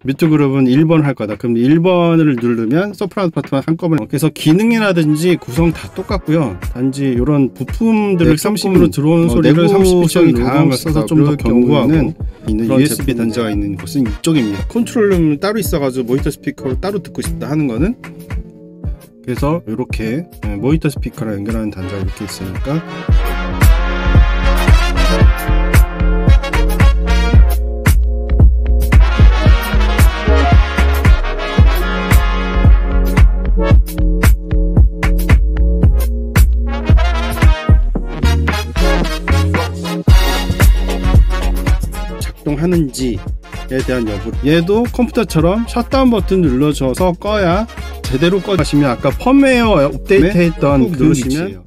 뮤트 그룹은 1번 할 거다. 그럼 1번을 누르면 소프라노 파트만 한꺼번에. 그래서 기능이라든지 구성 다 똑같고요. 단지 이런 부품들을 30으로 들어오는 소리를 30%이 강한 걸 써서 좀 더 견고하고 있는 USB 단자가 있는 곳은 이쪽입니다. 컨트롤룸 따로 있어가지고 모니터 스피커로 따로 듣고 싶다 하는 거는, 그래서 이렇게 모니터 스피커랑 연결하는 단자가 이렇게 있으니까 작동하는지에 대한 여부. 얘도 컴퓨터처럼 셧다운 버튼 눌러줘서 꺼야 제대로 꺼지시면 아까 펌웨어 업데이트 했던 그 위치예요.